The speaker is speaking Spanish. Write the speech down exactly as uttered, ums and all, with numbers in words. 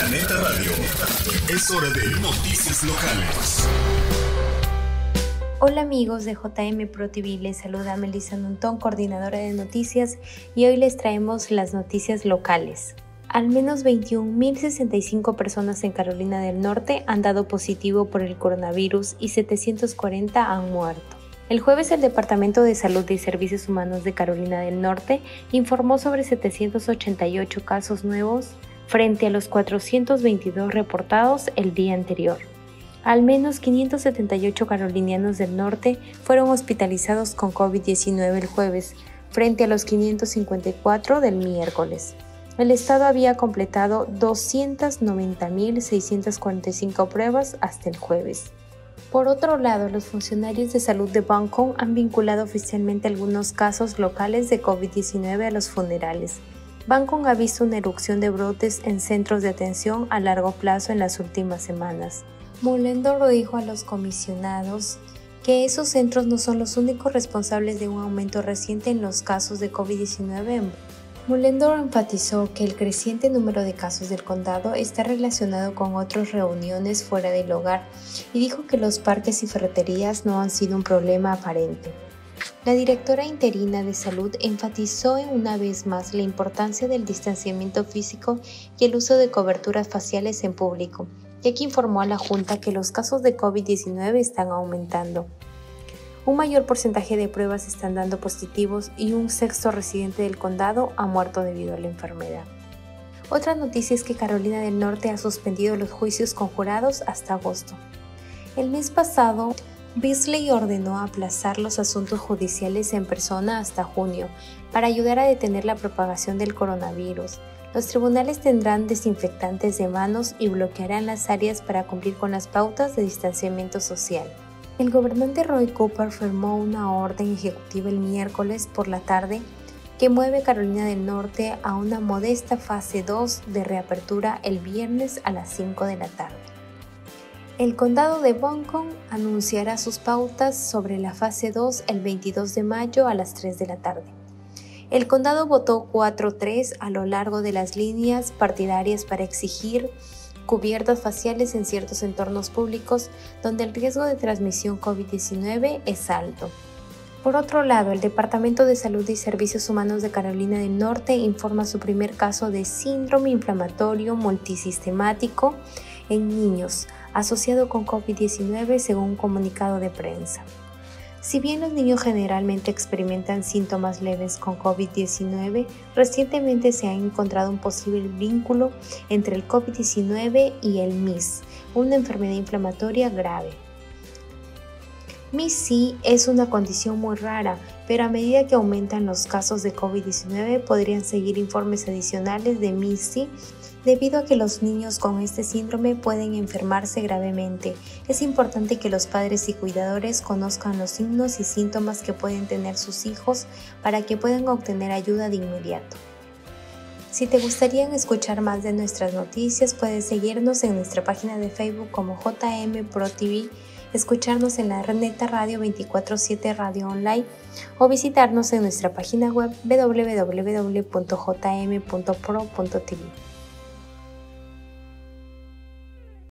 La Neta Radio. Es hora de noticias locales. Hola amigos de J M Pro T V, les saluda Melissa Nuntón, coordinadora de noticias, y hoy les traemos las noticias locales. Al menos veintiún mil sesenta y cinco personas en Carolina del Norte han dado positivo por el coronavirus y setecientos cuarenta han muerto. El jueves el Departamento de Salud y Servicios Humanos de Carolina del Norte informó sobre setecientos ochenta y ocho casos nuevos frente a los cuatrocientos veintidós reportados el día anterior. Al menos quinientos setenta y ocho carolinianos del norte fueron hospitalizados con COVID diecinueve el jueves, frente a los quinientos cincuenta y cuatro del miércoles. El estado había completado doscientas noventa mil seiscientas cuarenta y cinco pruebas hasta el jueves. Por otro lado, los funcionarios de salud de Buncombe han vinculado oficialmente algunos casos locales de COVID diecinueve a los funerales. Buncombe ha visto una erupción de brotes en centros de atención a largo plazo en las últimas semanas. Mullendorf dijo a los comisionados que esos centros no son los únicos responsables de un aumento reciente en los casos de COVID diecinueve. Mullendorf enfatizó que el creciente número de casos del condado está relacionado con otras reuniones fuera del hogar y dijo que los parques y ferreterías no han sido un problema aparente. La directora interina de salud enfatizó una vez más la importancia del distanciamiento físico y el uso de coberturas faciales en público, ya que informó a la Junta que los casos de COVID diecinueve están aumentando. Un mayor porcentaje de pruebas están dando positivos y un sexto residente del condado ha muerto debido a la enfermedad. Otra noticia es que Carolina del Norte ha suspendido los juicios conjurados hasta agosto. El mes pasado, Beasley ordenó aplazar los asuntos judiciales en persona hasta junio para ayudar a detener la propagación del coronavirus. Los tribunales tendrán desinfectantes de manos y bloquearán las áreas para cumplir con las pautas de distanciamiento social. El gobernante Roy Cooper firmó una orden ejecutiva el miércoles por la tarde que mueve Carolina del Norte a una modesta fase dos de reapertura el viernes a las cinco de la tarde. El condado de Buncombe anunciará sus pautas sobre la fase dos el veintidós de mayo a las tres de la tarde. El condado votó cuatro tres a lo largo de las líneas partidarias para exigir cubiertas faciales en ciertos entornos públicos donde el riesgo de transmisión COVID diecinueve es alto. Por otro lado, el Departamento de Salud y Servicios Humanos de Carolina del Norte informa su primer caso de síndrome inflamatorio multisistemático en niños, asociado con COVID diecinueve según un comunicado de prensa. Si bien los niños generalmente experimentan síntomas leves con COVID diecinueve, recientemente se ha encontrado un posible vínculo entre el COVID diecinueve y el M I S, una enfermedad inflamatoria grave. M I S-C es una condición muy rara, pero a medida que aumentan los casos de COVID diecinueve podrían seguir informes adicionales de M I S-C debido a que los niños con este síndrome pueden enfermarse gravemente. Es importante que los padres y cuidadores conozcan los signos y síntomas que pueden tener sus hijos para que puedan obtener ayuda de inmediato. Si te gustaría escuchar más de nuestras noticias, puedes seguirnos en nuestra página de Facebook como J M Pro T V, escucharnos en la Neta Radio veinticuatro siete Radio Online o visitarnos en nuestra página web w w w punto j m punto pro punto t v.